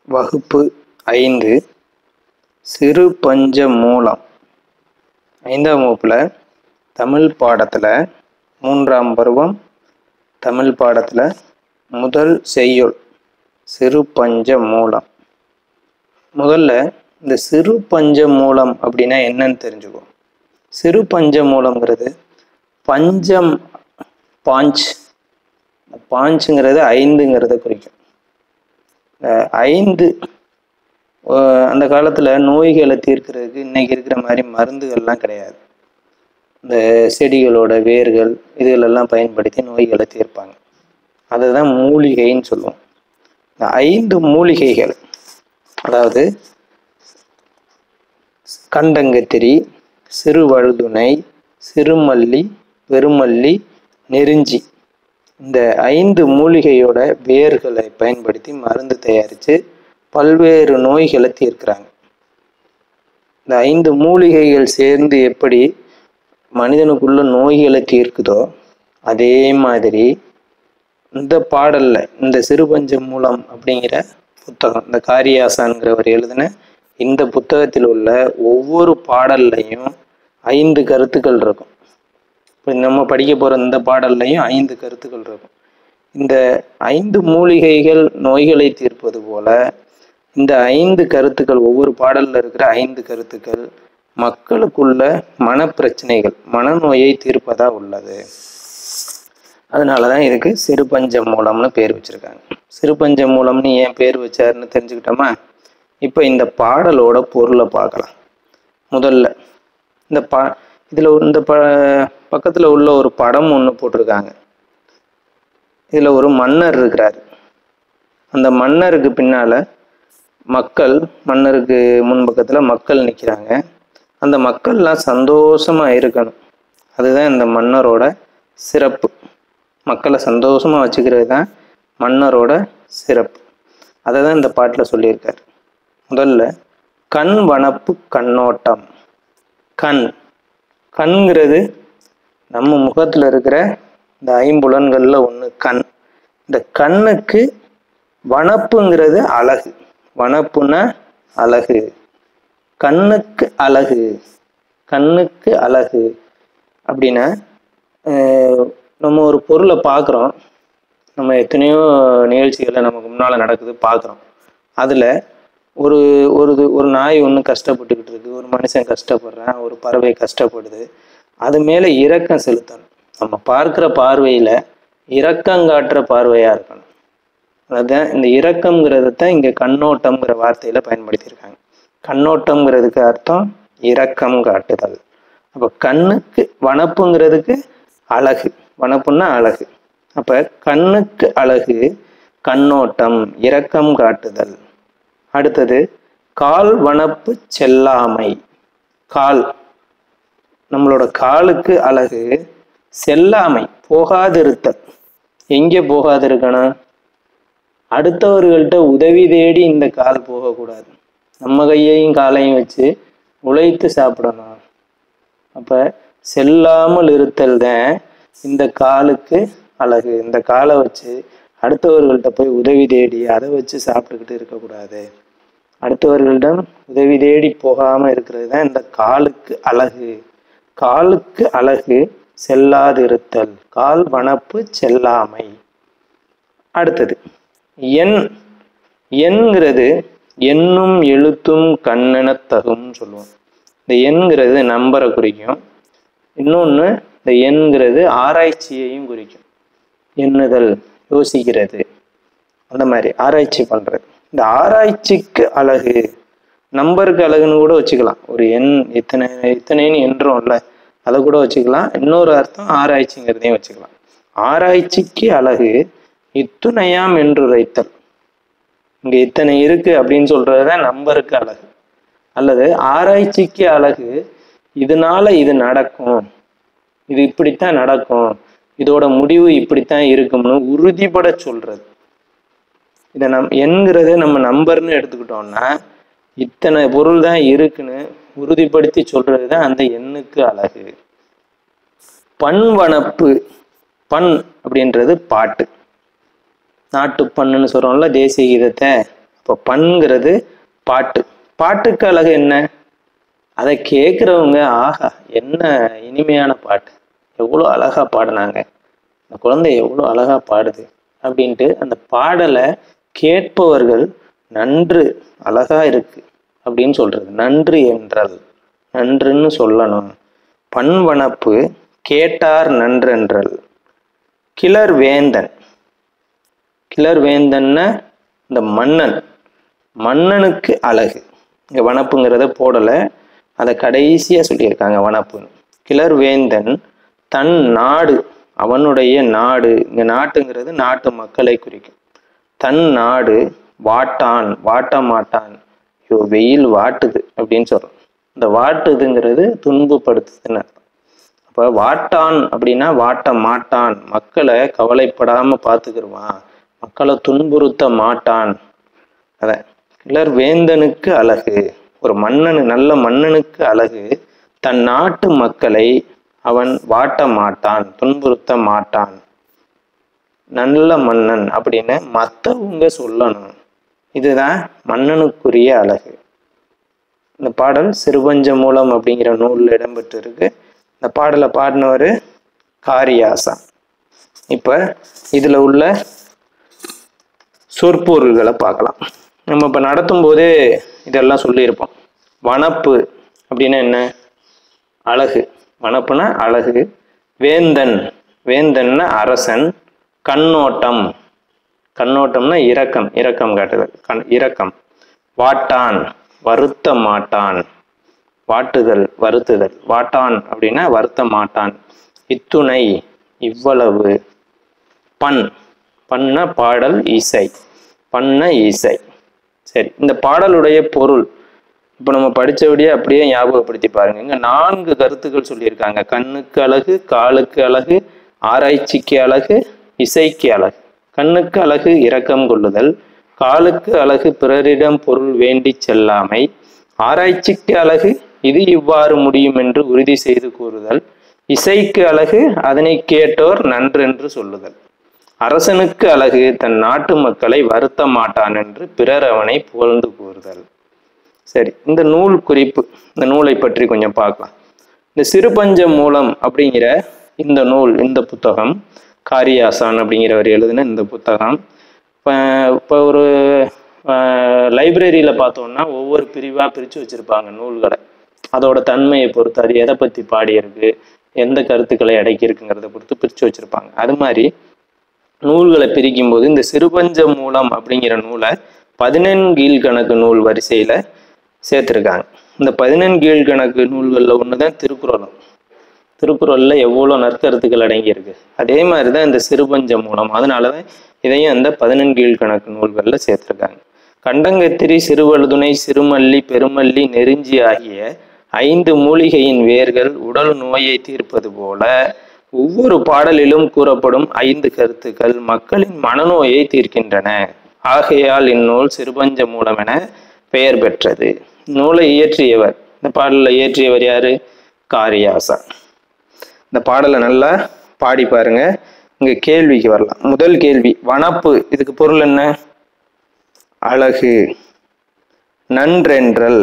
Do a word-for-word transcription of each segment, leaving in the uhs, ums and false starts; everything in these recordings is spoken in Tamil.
வகுப்பு ஐந்து சிறு பஞ்ச மூலம். ஐந்தாம் வகுப்பில் தமிழ் பாடத்தில் மூன்றாம் பருவம் தமிழ் பாடத்தில் முதல் செய்யுள் சிறு பஞ்ச மூலம். முதல்ல இந்த சிறு பஞ்ச மூலம் அப்படின்னா என்னன்னு தெரிஞ்சுக்குவோம். சிறு பஞ்ச மூலம்ங்கிறது பஞ்சம், பாஞ்ச், பாஞ்சுங்கிறது ஐந்துங்கிறத குறிக்கும். ஐந்து அந்த காலத்தில் நோய்களை தீர்க்கிறதுக்கு இன்னைக்கு இருக்கிற மாதிரி மருந்துகள்லாம் கிடையாது. இந்த செடிகளோட வேர்கள் இதுகளெல்லாம் பயன்படுத்தி நோய்களை தீர்ப்பாங்க. அதுதான் மூலிகைன்னு சொல்லுவோம். இந்த ஐந்து மூலிகைகள், அதாவது கண்டங்கத்திரி, சிறுவழுதுணை, சிறுமல்லி, பெருமல்லி, நெருஞ்சி, இந்த ஐந்து மூலிகையோட வேர்களை பயன்படுத்தி மருந்து தயாரித்து பல்வேறு நோய்களை தீர்க்கிறாங்க. இந்த ஐந்து மூலிகைகள் சேர்ந்து எப்படி மனிதனுக்குள்ள நோய்களை தீர்க்குதோ அதே மாதிரி இந்த பாடல்ல இந்த சிறுபஞ்ச மூலம் அப்படிங்கிற புத்தகம், இந்த காரியாசான்கிறவர் எழுதின இந்த புத்தகத்தில் உள்ள ஒவ்வொரு பாடல்லையும் ஐந்து கருத்துக்கள் இருக்கும். இப்போ நம்ம படிக்க போகிற இந்த பாடல்லையும் ஐந்து கருத்துக்கள் இருக்கும். இந்த ஐந்து மூலிகைகள் நோய்களை தீர்ப்பது போல இந்த ஐந்து கருத்துக்கள், ஒவ்வொரு பாடலில் இருக்கிற ஐந்து கருத்துக்கள் மக்களுக்குள்ள மனப்பிரச்சனைகள், மனநோயை தீர்ப்பதா உள்ளது. அதனால தான் இதுக்கு சிறுபஞ்ச மூலம்னு பேர் வச்சுருக்காங்க. சிறுபஞ்ச மூலம்னு ஏன் பேர் வச்சாருன்னு தெரிஞ்சுக்கிட்டோமா? இப்போ இந்த பாடலோட பொருளை பார்க்கலாம். முதல்ல இந்த பா இதில் இந்த ப பக்கத்தில் உள்ள ஒரு படம் ஒன்று போட்டிருக்காங்க. இதில் ஒரு மன்னர் இருக்கிறார். அந்த மன்னருக்கு பின்னால் மக்கள், மன்னருக்கு முன்பக்கத்தில் மக்கள் நிற்கிறாங்க. அந்த மக்கள்லாம் சந்தோஷமாக இருக்கணும். அதுதான் இந்த மன்னரோட சிறப்பு. மக்களை சந்தோஷமாக வச்சுக்கிறது தான் மன்னரோட சிறப்பு. அதை தான் இந்த பாட்டில் சொல்லியிருக்கார். முதல்ல கண் வனப்பு கண்ணோட்டம். கண், கண்கிறது நம்ம முகத்தில் இருக்கிற இந்த ஐம்புலன்களில் ஒன்று கண். இந்த கண்ணுக்கு வனப்புங்கிறது அழகு. வனப்புன்னா அழகு. கண்ணுக்கு அழகு, கண்ணுக்கு அழகு அப்படின்னா நம்ம ஒரு பொருளை பார்க்குறோம். நம்ம எத்தனையோ நிகழ்ச்சிகளை நமக்கு முன்னால் நடக்குது பார்க்குறோம். அதில் ஒரு ஒரு ஒரு நாய் ஒன்று கஷ்டப்பட்டுக்கிட்டு இருக்கு, ஒரு மனுஷன் கஷ்டப்படுறான், ஒரு பறவை கஷ்டப்படுது. அது மேலே இரக்கம் செலுத்தணும். நம்ம பார்க்குற பார்வையில் இரக்கங்காட்டுற பார்வையாக இருக்கணும். அதுதான் இந்த இரக்கம்ங்கிறது தான் இங்கே கண்ணோட்டம்ங்கிற வார்த்தையில் பயன்படுத்தியிருக்காங்க. கண்ணோட்டம்ங்கிறதுக்கு அர்த்தம் இரக்கம் காட்டுதல். அப்போ கண்ணுக்கு வனப்புங்கிறதுக்கு அழகு, வனப்புன்னா அழகு. அப்போ கண்ணுக்கு அழகு கண்ணோட்டம், இரக்கம் காட்டுதல். அடுத்தது கால் வனப்பு செல்லாமை. கால், நம்மளோட காலுக்கு அழகு செல்லாமை, போகாதிருத்தல். எங்கே போகாதிருக்கணும்? அடுத்தவர்கள்ட்ட உதவி தேடி இந்த கால் போகக்கூடாது. நம்ம கையையும் காலையும் வச்சு உழைத்து சாப்பிடணும். அப்போ செல்லாமல் இருத்தல் தான் இந்த காலுக்கு அழகு. இந்த காலை வச்சு அடுத்தவர்கள்ட்ட போய் உதவி தேடி அதை வச்சு சாப்பிட்டுக்கிட்டு இருக்கக்கூடாது. அடுத்தவர்களிடம் உதவி தேடி போகாமல் இருக்கிறது தான் இந்த காலுக்கு அழகு. காலுக்கு அழகு செல்லாதிருத்தல், கால் வனப்பு செல்லாமை. அடுத்தது எண். எண்கிறது எண்ணும் எழுத்தும் கண்ணெனத்தகும் சொல்லுவோம். இந்த எண்கிறது நம்பரை குறிக்கும். இன்னொன்று இந்த எண்கிறது ஆராய்ச்சியையும் குறிக்கும். எண்ணுதல், யோசிக்கிறது, அந்த மாதிரி ஆராய்ச்சி பண்ணுறது. இந்த ஆராய்ச்சிக்கு அழகு, நம்பருக்கு அழகுன்னு கூட வச்சுக்கலாம். ஒரு எண் இத்தனை இத்தனைன்னு என்றும்ல, அதை கூட வச்சுக்கலாம். இன்னொரு அர்த்தம் ஆராய்ச்சிங்கிறதையும் வச்சுக்கலாம். ஆராய்ச்சிக்கு அழகு இத்துணையாம் என்று உரைத்தல். இங்கே இத்தனை இருக்கு அப்படின்னு சொல்றது தான் நம்பருக்கு அழகு. அல்லது ஆராய்ச்சிக்கு அழகு இதனால இது நடக்கும், இது இப்படித்தான் நடக்கும், இதோட முடிவு இப்படித்தான் இருக்கும்னு உறுதிப்பட சொல்றது. இதை நம் என்கிறது நம்ம நம்பர்னு எடுத்துக்கிட்டோம்னா இத்தனை பொருள் தான் இருக்குன்னு உறுதிப்படுத்தி சொல்றது தான் அந்த எண்ணுக்கு அழகு. பண் வனப்பு. பண் அப்படின்றது பாட்டு, நாட்டு பண்ணுன்னு சொல்றோம்ல, தேசிய கீதத்தை. இப்போ பண்கிறது பாட்டு. பாட்டுக்கு அழகு என்ன? அதை கேட்குறவங்க ஆஹா என்ன இனிமையான பாட்டு, எவ்வளோ அழகா பாடினாங்க, அந்த குழந்தை எவ்வளோ அழகா பாடுது அப்படின்ட்டு அந்த பாடலை கேட்பவர்கள் நன்று அழகா இருக்கு அப்படின்னு சொல்றது. நன்று என்றல் நன்றுன்னு சொல்லணும். பண்வனப்பு கேட்டார் நன்றென்றல். கிளர் வேந்தன், கிளர் வேந்தன்னா இந்த மன்னன், மன்னனுக்கு அழகு. இங்க வனப்புங்கிறத போடல, அதை கடைசியா சொல்லியிருக்காங்க வனப்புன்னு. கிளர் வேந்தன் தன் நாடு, அவனுடைய நாடு, இங்க நாட்டுங்கிறது நாட்டு மக்களை குறிக்கும். தன் நாடு வாட்டான், வாட்ட மாட்டான், ஐயோ வெயில் வாட்டுது அப்படின்னு சொல்றோம். இந்த வாட்டுதுங்கிறது துன்பப்படுத்துதுன்னு அர்த்தம். அப்ப வாட்டான் அப்படின்னா வாட்ட மாட்டான், மக்களை கவலைப்படாம பார்த்துக்கிடுவான், மக்களை துன்புறுத்த மாட்டான். அத கிளர் வேந்தனுக்கு அழகு, ஒரு மன்னனு நல்ல மன்னனுக்கு அழகு தன் நாட்டு மக்களை அவன் வாட்ட மாட்டான், துன்புறுத்த மாட்டான். நல்ல மன்னன் அப்படின்னு மற்றவங்க சொல்லணும், இதுதான் மன்னனுக்குரிய அழகு. இந்த பாடல் சிறுபஞ்ச மூலம் அப்படிங்கிற நூலில் இடம்பெற்று இருக்கு. இந்த பாடலை பாடினவர் காரியாசன். இப்ப இதுல உள்ள சொற்பொருள்களை பார்க்கலாம். நம்ம இப்ப நடத்தும் போதே இதெல்லாம் சொல்லியிருப்போம். வனப்பு அப்படின்னா என்ன? அழகு. வனப்புனா அழகு. வேந்தன், வேந்தன்னா அரசன். கண்ணோட்டம், கண்ணோட்டம்னா இரக்கம், இரக்கம் காட்டுதல், கண் இரக்கம். வாட்டான் வருத்த மாட்டான், வாட்டுதல் வருத்துதல். வாட்டான் அப்படின்னா வருத்த மாட்டான். இத்துணை இவ்வளவு. பண், பண்ண பாடல் இசை, பண்ண இசை. சரி, இந்த பாடலுடைய பொருள் இப்போ நம்ம படித்தபடியே அப்படியே ஞாபகப்படுத்தி பாருங்க. இங்க நான்கு கருத்துக்கள் சொல்லியிருக்காங்க. கண்ணுக்கு அழகு, காலுக்கு அழகு, ஆராய்ச்சிக்கு அழகு, இசைக்கு அழகு. கண்ணுக்கு அழகு இரக்கம் கொள்ளுதல், காலுக்கு அழகு பிறரிடம் பொருள் வேண்டி செல்லாமை, ஆராய்ச்சிக்கு அழகு இது இவ்வாறு முடியும் என்று உறுதி செய்து கூறுதல், இசைக்கு அழகு அதனை கேட்டோர் நன்றென்று சொல்லுதல், அரசனுக்கு அழகு தன் நாட்டு மக்களை வருத்த மாட்டான் என்று பிறர் அவனை புகழ்ந்து கூறுதல். சரி, இந்த நூல் குறிப்பு, இந்த நூலை பற்றி கொஞ்சம் பார்க்கலாம். இந்த சிறுபஞ்ச மூலம் அப்படிங்கிற இந்த நூல், இந்த புத்தகம் காரியாசான் அப்படிங்கிறவர் எழுதின இந்த புத்தகம். இப்போ இப்போ ஒரு லைப்ரரியில் பார்த்தோம்னா ஒவ்வொரு பிரிவாக பிரித்து வச்சுருப்பாங்க நூல்களை. அதோட தன்மையை பொறுத்து, அது எதை பற்றி பாடியிருக்கு, எந்த கருத்துக்களை அடக்கியிருக்குங்கிறத பொறுத்து பிரித்து வச்சுருப்பாங்க. அது மாதிரி நூல்களை பிரிக்கும் போது இந்த சிறுபஞ்ச மூலம் அப்படிங்கிற நூலை பதினெண்கீழ்கணக்கு நூல் வரிசையில் சேர்த்துருக்காங்க. இந்த பதினெண்கீழ்கணக்கு நூல்களில் ஒன்று தான் திருக்குறளும். திருக்குறளில் எவ்வளோ நற்கருத்துக்கள் அடங்கியிருக்கு. அதே மாதிரி தான் இந்த சிறுபஞ்ச மூலம். அதனால தான் இதையும் அந்த பதினெண்கீழ்கணக்கு நூல்களில் சேர்த்துருக்காங்க. கண்டங்கத்திரி, சிறுவழுதுணை, சிறுமல்லி, பெருமல்லி, நெருஞ்சி ஆகிய ஐந்து மூலிகையின் வேர்கள் உடல் நோயை தீர்ப்பது போல ஒவ்வொரு பாடலிலும் கூறப்படும் ஐந்து கருத்துக்கள் மக்களின் மனநோயை தீர்க்கின்றன. ஆகையால் இந்நூல் சிறுபஞ்ச மூலம் என பெயர் பெற்றது. நூலை இயற்றியவர், இந்த பாடலை இயற்றியவர் யாரு? காரியாசன். இந்த பாடலை நல்லா பாடி பாருங்க. இங்க கேள்விக்கு வரலாம். முதல் கேள்வி, வனப்பு இதுக்கு பொருள் என்ன? அழகு. நன்றென்றல்,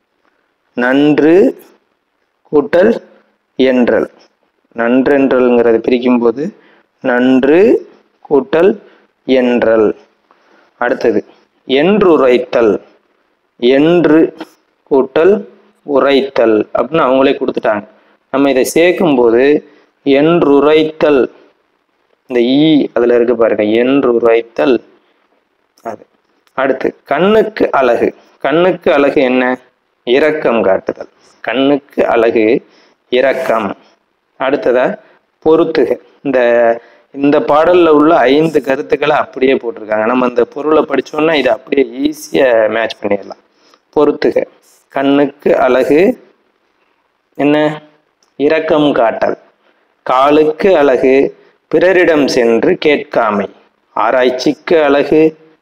நன்று கூட்டல் என்றல். நன்றென்றல்ங்கிறது பிரிக்கும் போது நன்று கூட்டல் என்றல். அடுத்தது என்றுரைத்தல், என்று கூட்டல் உரைத்தல் அப்படின்னு அவங்களே கொடுத்துட்டாங்க. நம்ம இதை சேர்க்கும் போது என்றுரைத்தல், இந்த ஈ அதுல இருக்கு பாருங்க, என்றுரைத்தல் அது. அடுத்து கண்ணுக்கு அழகு. கண்ணுக்கு அழகு என்ன? இரக்கம் காட்டுதல். கண்ணுக்கு அழகு இரக்கம். அடுத்ததா பொறுத்துக. இந்த இந்த பாடல்ல உள்ள ஐந்து கருத்துக்களை அப்படியே போட்டிருக்காங்க. நம்ம இந்த பொருளை படிச்சோம்னா இதை அப்படியே ஈஸியா மேட்ச் பண்ணிடலாம். பொறுத்துக. கண்ணுக்கு அழகு என்ன? இரக்கம் காட்டல். காலுக்கு அழகு பிறரிடம் சென்று கேட்காமை. ஆராய்ச்சிக்கு அழகு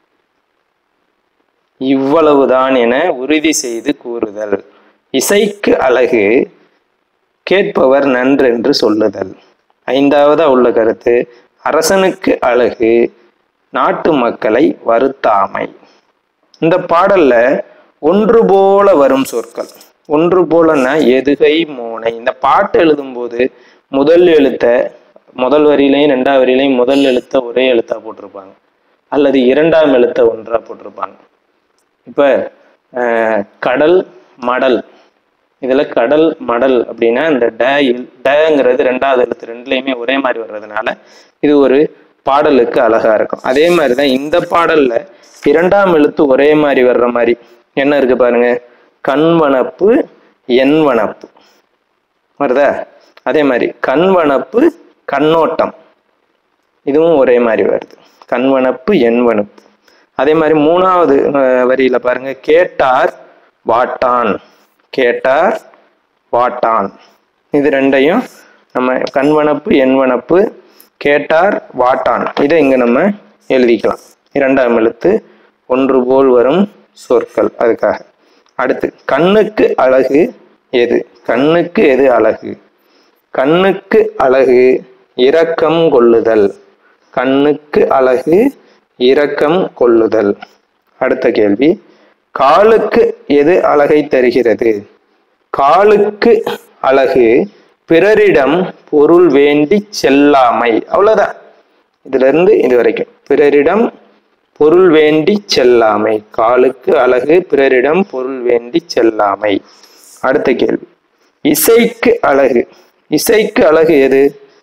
இவ்வளவுதான் என உறுதி செய்து கூறுதல். இசைக்கு அழகு கேட்பவர் நன்றென்று சொல்லுதல். ஐந்தாவதா உள்ள கருத்து, அரசனுக்கு அழகு நாட்டு மக்களை வருத்தாமை. இந்த பாடல்ல ஒன்று போல வரும் சொற்கள், ஒன்று போலன்னா எதுகை மோனை. இந்த பாட்டு எழுதும் போது முதல் எழுத்த முதல் வரியிலையும் ரெண்டாவது வரியிலையும் முதல் எழுத்த ஒரே எழுத்தா போட்டிருப்பாங்க, அல்லது இரண்டாம் எழுத்த ஒன்றா போட்டிருப்பாங்க. இப்ப அஹ் கடல் மடல், இதுல கடல் மடல் அப்படின்னா இந்த ட டங்கிறது ரெண்டாவது எழுத்து ரெண்டுலையுமே ஒரே மாதிரி வர்றதுனால இது ஒரு பாடலுக்கு அழகா இருக்கும். அதே மாதிரிதான் இந்த பாடல்ல இரண்டாம் எழுத்து ஒரே மாதிரி வர்ற மாதிரி என்ன இருக்கு பாருங்க, கண்வனப்பு என்வனப்பு வருதா. அதே மாதிரி கண்வனப்பு கண்ணோட்டம், இதுவும் ஒரே மாதிரி வருது, கண்வனப்பு என்வனப்பு. அதே மாதிரி மூணாவது வரியில பாருங்க, கேட்டார் வாட்டான், கேட்டார் வாட்டான். இது ரெண்டையும் நம்ம கண்வனப்பு என்வனப்பு கேட்டார் வாட்டான் இதை இங்க நம்ம எழுதிக்கலாம். இரண்டாம் எழுத்து ஒன்று போல் வரும் சொற்கள் அதுக்காக. அடுத்து கண்ணுக்கு அழகு எது, கண்ணுக்கு எது அழகு, கண்ணுக்கு அழகு இரக்கம் கொள்ளுதல், கண்ணுக்கு அழகு இரக்கம் கொள்ளுதல். அடுத்த கேள்வி, காலுக்கு எது அழகை தருகிறது, காலுக்கு அழகு பிறரிடம் பொருள் வேண்டி செல்லாமை. அவ்வளவுதான், இதுல இருந்து இது வரைக்கும் பிறரிடம் பொருள் வேண்டி செல்லாமை, காலுக்கு அழகு பிறரிடம் பொருள் வேண்டி செல்லாமை. அடுத்த கேள்வி, இசைக்கு அழகு, இசைக்கு அழகு எது,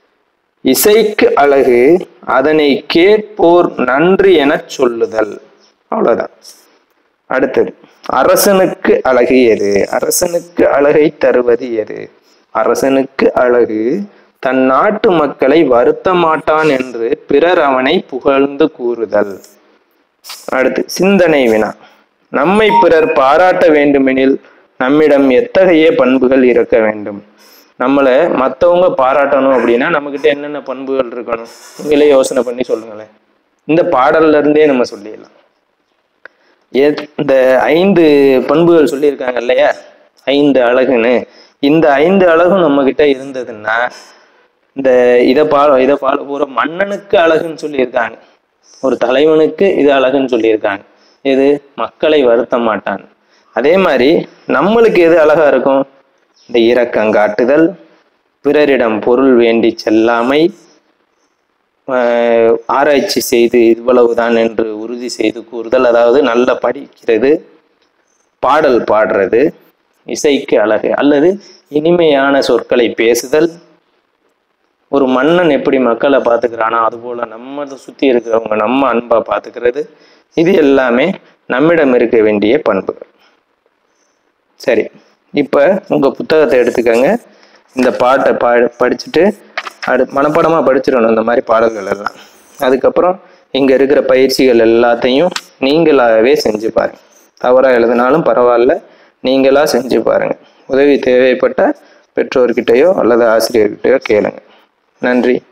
இசைக்கு அழகு அதனை கேட்போர் நன்றி என சொல்லுதல். அவ்வளவுதான். அடுத்தது, அரசனுக்கு அழகு எது, அரசனுக்கு அழகை தருவது எது, அரசனுக்கு அழகு தன் நாட்டு மக்களை வருத்த மாட்டான் என்று பிறர் அவனை புகழ்ந்து கூறுதல். அடுத்து சிந்தனை வினா, நம்மை பிறர் பாராட்ட வேண்டுமெனில் நம்மிடம் எத்தகைய பண்புகள் இருக்க வேண்டும், நம்மளை மற்றவங்க பாராட்டணும் அப்படின்னா நம்மகிட்ட என்னென்ன பண்புகள் இருக்கணும், நீங்களே யோசனை பண்ணி சொல்லுங்களேன். இந்த பாடல்ல இருந்தே நம்ம சொல்லிடலாம். இந்த ஐந்து பண்புகள் சொல்லியிருக்காங்க இல்லையா, ஐந்து அழகுன்னு, இந்த ஐந்து அழகும் நம்ம கிட்ட இருந்ததுன்னா இந்த இதை பா இதை பாட போற மன்னனுக்கு அழகுன்னு சொல்லியிருக்காங்க, ஒரு தலைவனுக்கு இது அழகுன்னு சொல்லியிருக்காங்க, இது மக்களை வருத்த மாட்டான். அதே மாதிரி நம்மளுக்கு எது அழகா இருக்கும், இந்த இரக்கங்காட்டுதல், பிறரிடம் பொருள் வேண்டி செல்லாமை, ஆராய்ச்சி செய்து இவ்வளவுதான் என்று உறுதி செய்து கூறுதல், அதாவது நல்ல படிக்கிறது, பாடல் பாடுறது, இசைக்கு அழகு அல்லது இனிமையான சொற்களை பேசுதல், ஒரு மன்னன் எப்படி மக்களை பார்த்துக்கிறானோ அதுபோல நம்ம சுற்றி இருக்கிறவங்க நம்ம அன்பா பார்த்துக்கிறது, இது எல்லாமே நம்மிடம் இருக்க வேண்டிய பண்புகள். சரி, இப்போ உங்கள் புத்தகத்தை எடுத்துக்கங்க, இந்த பாட்டை பா படிச்சுட்டு அடு மனப்பாடமாக படிச்சிடணும் இந்த மாதிரி பாடல்கள் எல்லாம். அதுக்கப்புறம் இங்கே இருக்கிற பயிற்சிகள் எல்லாத்தையும் நீங்களாகவே செஞ்சு பாருங்கள், தவறாக எழுதினாலும் பரவாயில்ல, நீங்களாக செஞ்சு பாருங்கள். உதவி தேவைப்பட்ட பெற்றோர்கிட்டையோ அல்லது ஆசிரியர்கிட்டையோ கேளுங்க. நன்றி.